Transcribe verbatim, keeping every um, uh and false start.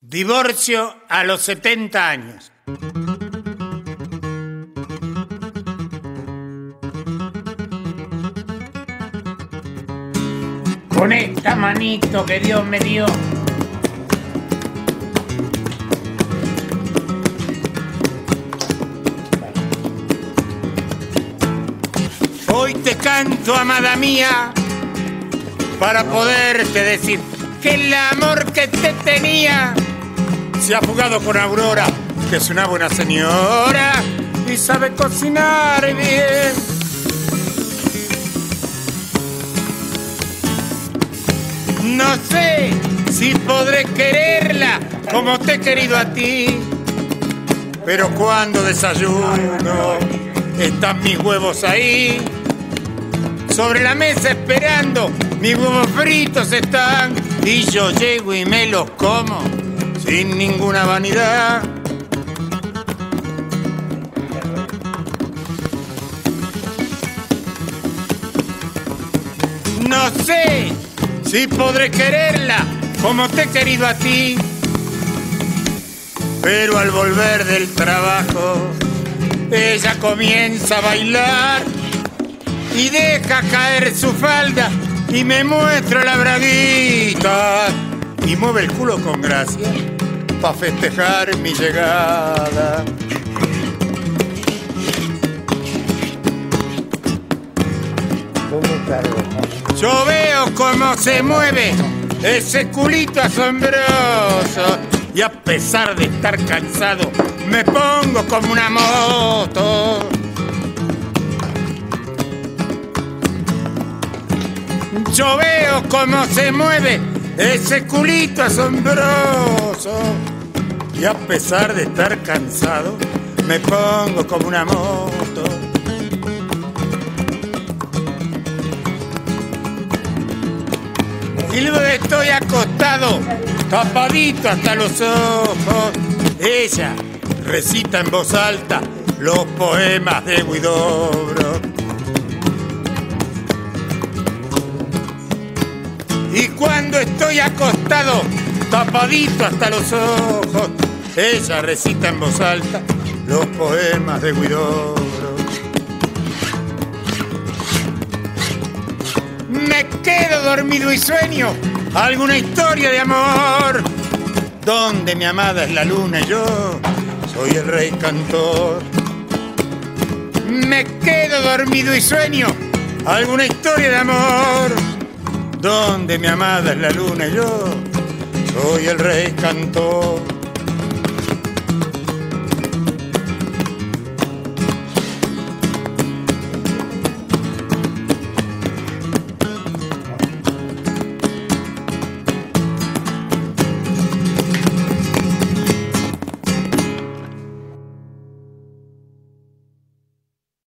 Divorcio a los setenta años. Con esta manito que Dios me dio, hoy te canto, amada mía, para poderte decir que el amor que te tenía se ha fugado con Aurora, que es una buena señora y sabe cocinar bien. No sé si podré quererla como te he querido a ti, pero cuando desayuno están mis huevos ahí, sobre la mesa esperando, mis huevos fritos están, y yo llego y me los como sin ninguna vanidad. No sé si podré quererla como te he querido a ti, pero al volver del trabajo ella comienza a bailar y deja caer su falda y me muestra la braguita y mueve el culo con gracia pa' festejar mi llegada. Yo veo cómo se mueve ese culito asombroso y a pesar de estar cansado me pongo como una moto. Yo veo cómo se mueve ese culito asombroso y a pesar de estar cansado me pongo como una moto. Y luego estoy acostado, tapadito hasta los ojos, ella recita en voz alta los poemas de Huidobro. Y cuando estoy acostado, tapadito hasta los ojos, ella recita en voz alta los poemas de Huidobro. Me quedo dormido y sueño alguna historia de amor, donde mi amada es la luna y yo soy el rey cantor. Me quedo dormido y sueño alguna historia de amor, donde mi amada es la luna y yo soy el rey cantor.